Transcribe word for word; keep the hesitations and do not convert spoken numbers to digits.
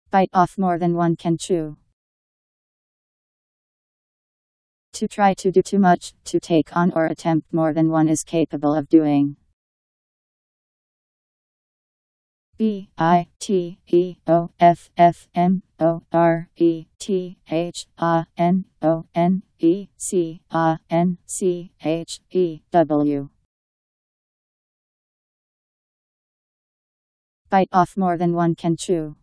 Bite off more than one can chew. To try to do too much, to take on or attempt more than one is capable of doing. B I T E O F F M O R E T H A N O N E C A N C H E W. Bite off more than one can chew.